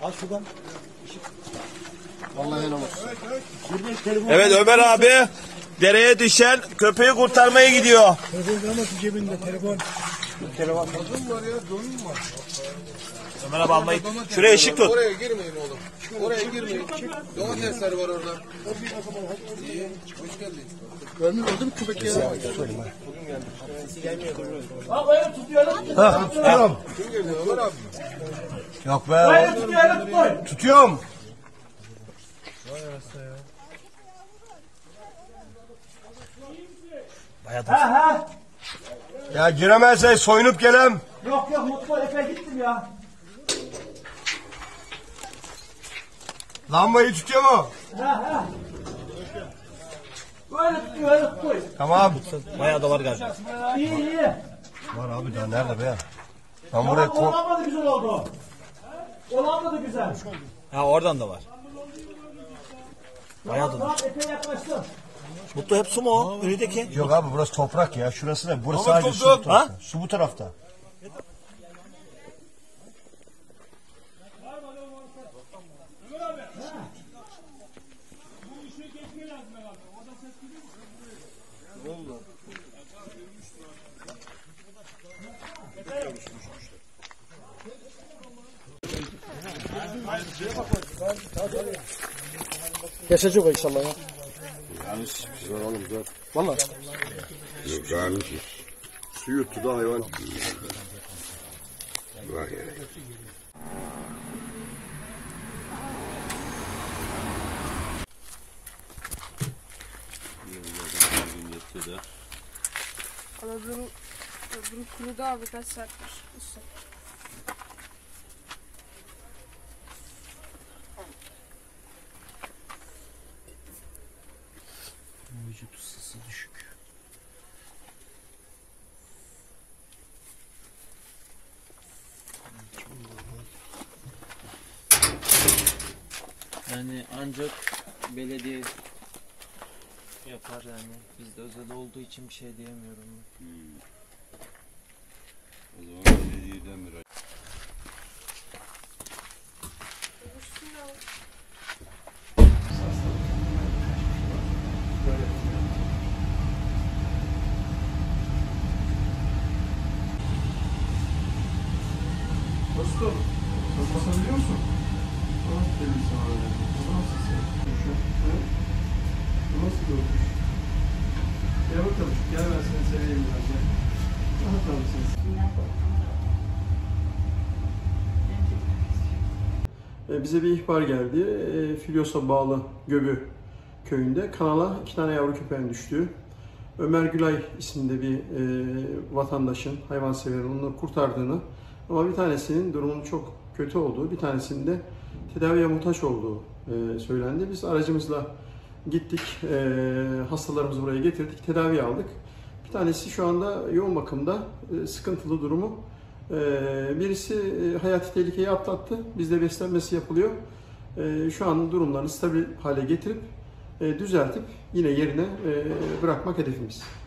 Al şuradan. Vallahi helal olsun. Evet Ömer abi dereye düşen köpeği kurtarmaya gidiyor. Telefon kalmasın cebinde telefon. Telefon var ya, donum var. Ömer abi almayı. Şuraya ışık tut. Oraya girmeyin oğlum. Oraya girmeyin. Domatesler var orada. İyi. Hoş geldin. Görmüyor oldum köpek ya. Ha bayram tutuyorum. Ha tutuyorum. Kim geldi Ömer abi? Yok be. Bayram tutuyorum. Tutuyorum. Ha. Ya giremezsen soyunup gelem. Yok mutlu epey gittim ya. Lambayı tutuyor mu? Ha. Böyle tutuyor. Tamam. Bayağı da var galiba. İyi. Var abi daha nerede be? Ben buraya Olan da güzel oldu. Olan da güzel. Ha oradan da var. Bayağı da. Epey yaklaştım. Mutlu hep su mu o? Önündeki. Yok abi burası toprak ya. Şurası da. Burası Ama sadece su toprak. bu tarafta. Su bu tarafta. Geçecek o inşallah ya. Yanlış. Zor oğlum zor. Valla. Yok yanlış. Su yuttu da hayvan. Vay ya. Öbürü kurudu abi kaç saattir. Vücut ısısı düşük. Yani ancak belediye yapar yani. Bizde özel olduğu için bir şey diyemiyorum ben. O zaman belediyeden bir Dostum, sen basabiliyor musun? Aferin sana öyle. Nasıl sen? Nasıl bir okuş? Gel bakalım, gel ben seni seveyim biraz ya. Rahat al sen. Bize bir ihbar geldi. Filyos'a bağlı Göbü köyünde kanala 2 tane yavru köpeğin düştüğü. Ömer Gülay isimli bir vatandaşın, hayvanseverin onları kurtardığını ama bir tanesinin durumunun çok kötü olduğu, bir tanesinin de tedaviye muhtaç olduğu söylendi. Biz aracımızla gittik, hastalarımızı buraya getirdik, tedavi aldık. Bir tanesi şu anda yoğun bakımda, sıkıntılı durumu. Birisi hayati tehlikeyi atlattı, bizde beslenmesi yapılıyor. Şu an durumlarını stabil hale getirip, düzeltip yine yerine bırakmak hedefimiz.